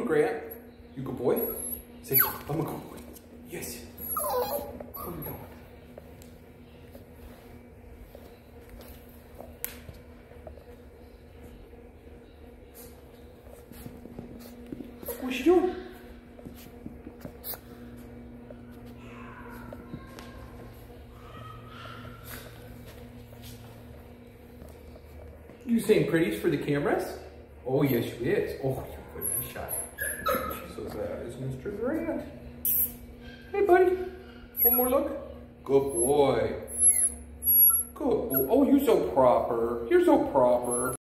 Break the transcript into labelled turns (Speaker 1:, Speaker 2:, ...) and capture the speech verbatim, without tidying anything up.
Speaker 1: Grant. You good boy? Say, I'm a good boy. Yes. Where are we going? What's she doing? You saying pretties for the cameras? Oh, yes, she is. Oh, you're a good shot. She says that is Mister Grant. Hey, buddy. One more look. Good boy. Good boy. Oh, you're so proper. You're so proper.